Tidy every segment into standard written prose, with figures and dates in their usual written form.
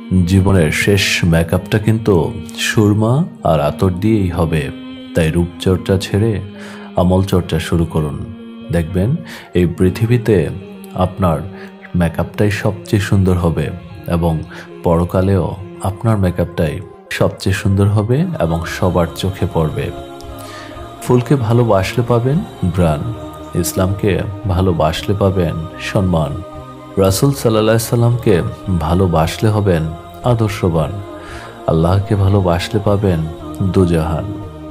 জীবনের শেষ মেকআপটা কিন্তু সুরমা আর আতর দিয়েই হবে। তাই রূপচর্চা ছেড়ে আমল চর্চা শুরু করুন। দেখবেন এই পৃথিবীতে আপনার মেকআপটাই সবচেয়ে সুন্দর হবে এবং পরকালেও আপনার মেকআপটাই সবচেয়ে সুন্দর হবে এবং সবার চোখে পড়বে। ফুলকে ভালোবাসলে পাবেন ঘ্রাণ, ইসলামকে ভালোবাসলে পাবেন সম্মান, রাসূল সাল্লাল্লাহু আলাইহি সাল্লামকে ভালোবাসলে হবেন আদর্শবান, আল্লাহকে ভালোবাসলে পাবেন দুজাহান।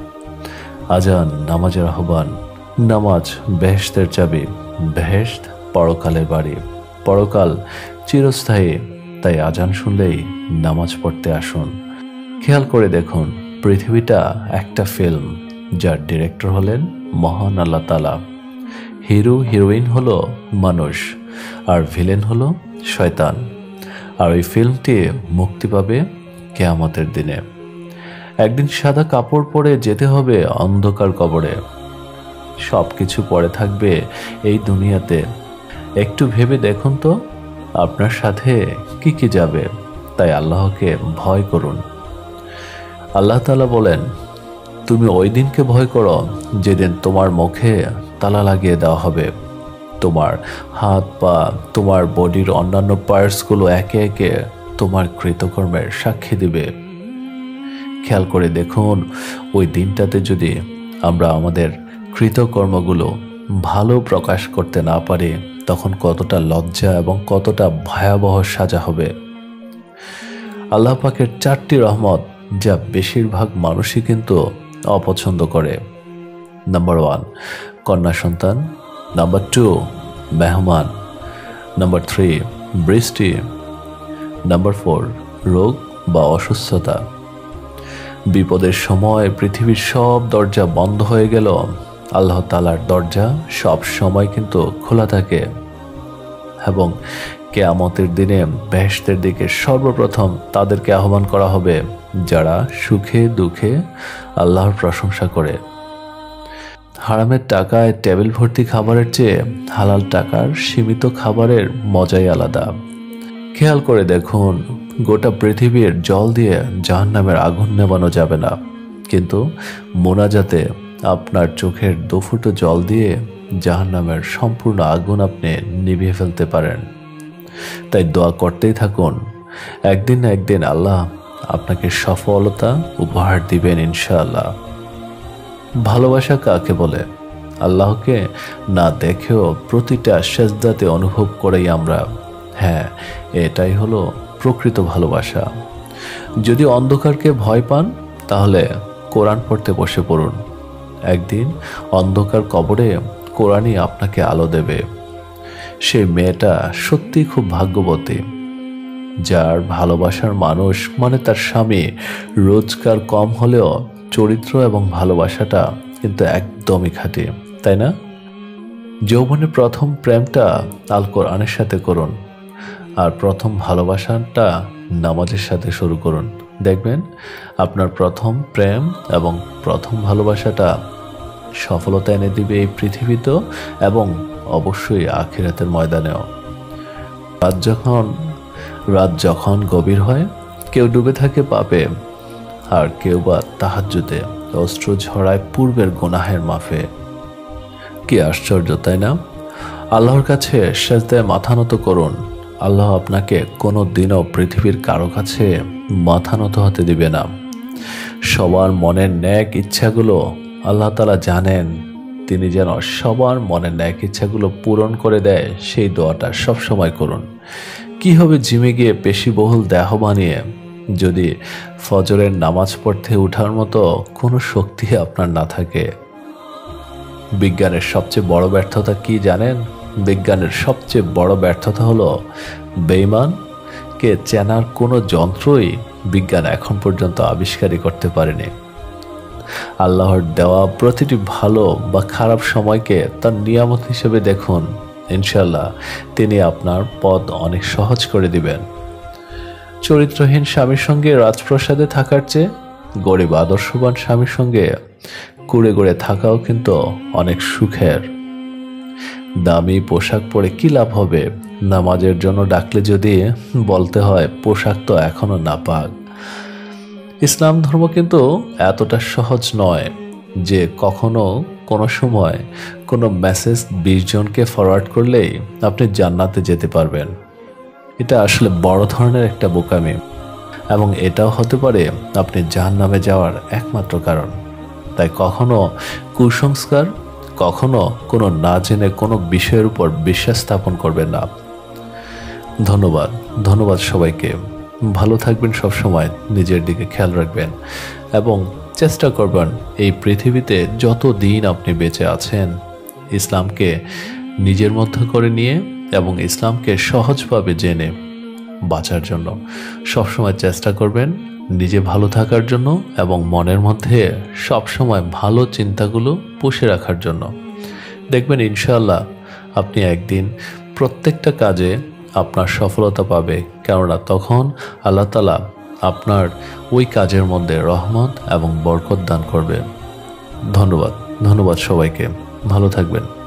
আজান নামাজের আহ্বান, নামাজ বেহেশতের চাবি, বেহেশত পরকালের বাড়ি, পরকাল চিরস্থায়ী। তাই আজান শুনলেই নামাজ পড়তে আসুন। খেয়াল করে দেখুন, পৃথিবীটা একটা ফিল্ম, যার ডিরেক্টর হলেন মহান আল্লাহ তাআলা। হিরো হিরোইন হলো মানুষ আর ভিলেন হলো শয়তান। আর ওই ফিল্মটি মুক্তি পাবে কিয়ামতের দিনে। একদিন সাদা কাপড় পরে যেতে হবে অন্ধকার কবরে। সব কিছু পড়ে থাকবে এই দুনিয়াতে। একটু ভেবে দেখুন তো আপনার সাথে কি কি যাবে। তাই আল্লাহকে ভয় করুন। আল্লাহ তাআলা বলেন, তুমি ওই দিনকে ভয় করো যেদিন তোমার মুখে তালা লাগিয়ে দেওয়া হবে। তোমার হাত পা, তোমার বডির অন্যান্য পার্টসগুলো একে একে তোমার কৃতকর্মের সাক্ষী দিবে। খেয়াল করে দেখুন, ওই দিনটাতে যদি আমরা আমাদের কৃতকর্মগুলো ভালো প্রকাশ করতে না পারি, তখন কতটা লজ্জা এবং কতটা ভয়াবহ সাজা হবে। আল্লাহ পাকের 4টি রহমত, যা বেশিরভাগ মানুষই কিন্তু অপছন্দ করে। নাম্বার 1 কন্যা সন্তান, নাম্বার 2 মেহমান, নাম্বার 3 বৃষ্টি, নাম্বার 4 রোগ বা অসুস্থতা। বিপদের সময় পৃথিবীর সব দরজা বন্ধ হয়ে গেল, আল্লাহ তাআলার দরজা সব সময় কিন্তু খোলা থাকে। এবং কিয়ামতের দিনে বেহেশতের দিকে সর্বপ্রথম তাদেরকে আহ্বান করা হবে যারা সুখে দুঃখে আল্লাহর প্রশংসা করে। হারামের টাকায় টেবিল ভর্তি খাবারের চেয়ে হালাল টাকার সীমিত খাবারের মজাই আলাদা। খেয়াল করে দেখুন, গোটা পৃথিবীর জল দিয়ে জাহান্নামের আগুন নেভানো যাবে না, কিন্তু মোনাজাতে আপনার চোখের দুফুটো জল দিয়ে জাহান্নামের সম্পূর্ণ আগুন আপনি নিভিয়ে ফেলতে পারেন। তাই দোয়া করতেই থাকুন। একদিন না একদিন আল্লাহ আপনাকে সফলতা উপহার দিবেন ইনশাআল্লাহ। ভালোবাসা কাকে বলে? আল্লাহকে না দেখেও প্রতিটা সেজদাতে অনুভব করেই আমরা। হ্যাঁ, এটাই হলো প্রকৃত ভালোবাসা। যদি অন্ধকারকে ভয় পান, তাহলে কোরআন পড়তে বসে পড়ুন। একদিন অন্ধকার কবরে কোরআনই আপনাকে আলো দেবে। সেই মেয়েটা সত্যি খুব ভাগ্যবতী, যার ভালোবাসার মানুষ মানে তার স্বামী রোজগার কম হলেও চরিত্র এবং ভালোবাসাটা কিন্তু একদমই খাঁটি, তাই না? যৌবনের প্রথম প্রেমটা আল কোরআনের সাথে করুন, আর প্রথম ভালোবাসাটা নামাজের সাথে শুরু করুন। দেখবেন আপনার প্রথম প্রেম এবং প্রথম ভালোবাসাটা সফলতা এনে দিবে এই পৃথিবীতেও এবং অবশ্যই আখিরাতের ময়দানেও। রাত যখন গভীর হয়, কেউ ডুবে থাকে পাপে, আর কেউ বা তাহাজ্জুদে অশ্রু ঝরায় পূর্বের গুনাহের মাফে। কি আশ্চর্য, তাই না? আল্লাহর কাছে সেজদায় মাথা নত করুন। আল্লাহ আপনাকে কোনো দিনও পৃথিবীর কারো কাছে মাথা নত হতে দিবে না। সবার মনের ন্যাক ইচ্ছাগুলো আল্লাহ তাআলা জানেন। তিনি যেন সবার মনের ন্যাক ইচ্ছাগুলো পূরণ করে দেয়, সেই দোয়াটা সবসময় করুন। কি হবে জিমে গিয়ে পেশিবহুল দেহ বানিয়ে, যদি ফজরের নামাজ পড়তে ওঠার মতো কোনো শক্তি আপনার না থাকে? বিজ্ঞানের সবচেয়ে বড় ব্যর্থতা কি জানেন? বিজ্ঞানের সবচেয়ে বড় ব্যর্থতা হলো বেঈমানকে চেনার কোনো যন্ত্রই বিজ্ঞান এখন পর্যন্ত আবিষ্কারই করতে পারেনি। আল্লাহর দেওয়া প্রতিটি ভালো বা খারাপ সময়কে তার নিয়ামত হিসেবে দেখুন। ইনশাআল্লাহ তিনি আপনার পথ অনেক সহজ করে দিবেন। চরিত্রহীন স্বামীর সঙ্গে রাজপ্রাসাদে থাকার চেয়ে গরিব আদর্শবান স্বামীর সঙ্গে কুড়ে কুড়ে থাকাও কিন্তু অনেক সুখের। দামি পোশাক পরে কী লাভ হবে, নামাজের জন্য ডাকলে যদি বলতে হয় পোশাক তো এখনো নাপাক। ইসলাম ধর্ম কিন্তু এতটা সহজ নয় যে কখনো কোনো সময় কোনো মেসেজ 20 জনকে ফরওয়ার্ড করলেই আপনি জান্নাতে যেতে পারবেন। এটা আসলে বড় ধরনের একটা বোকামি, এবং এটাও হতে পারে আপনি জাহান্নামে যাওয়ার একমাত্র কারণ। তাই কখনো কুসংস্কার, কখনো কোনো না জেনে কোনো বিষয়ের উপর বিশ্বাস স্থাপন করবেন না। ধন্যবাদ সবাইকে। ভালো থাকবেন, সবসময় নিজের দিকে খেয়াল রাখবেন এবং চেষ্টা করবেন এই পৃথিবীতে যত দিন আপনি বেঁচে আছেন ইসলামকে নিজের মধ্যে করে নিয়ে এবং ইসলামকে সহজভাবে জেনে বাঁচার জন্য। সবসময় চেষ্টা করবেন নিজে ভালো থাকার জন্য এবং মনের মধ্যে সবসময় ভালো চিন্তাগুলো পুষে রাখার জন্য। দেখবেন ইনশাআল্লাহ আপনি একদিন প্রত্যেকটা কাজে আপনার সফলতা পাবে, কেননা তখন আল্লাহ তাআলা আপনার ওই কাজের মধ্যে রহমত এবং বরকত দান করবে। ধন্যবাদ সবাইকে। ভালো থাকবেন।